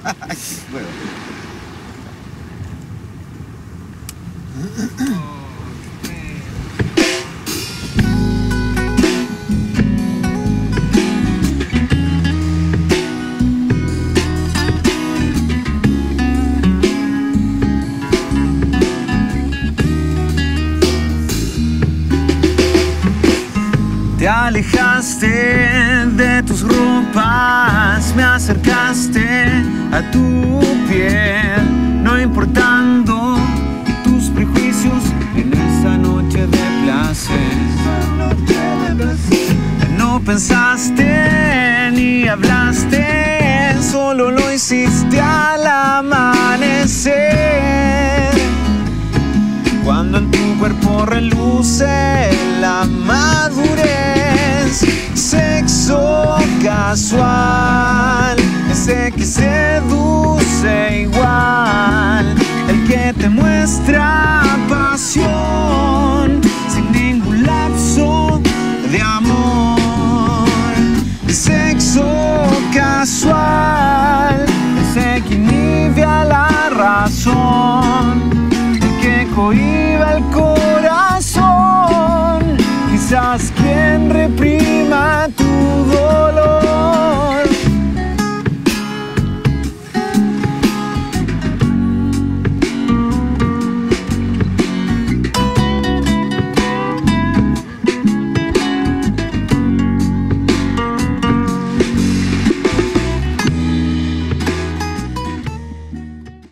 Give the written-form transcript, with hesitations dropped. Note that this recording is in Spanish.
Bueno. Te alejaste de tus ropas, me acercaste a tu piel, no importando tus prejuicios en esa noche de placer. No pensaste ni hablaste, solo lo hiciste al amanecer. Cuando en tu cuerpo reluce la madurez, sexo casual, ese que seduce igual, el que te muestra pasión sin ningún lapso de amor. Sexo casual, ese que inhibe a la razón, cohiba el corazón, quizás quien reprime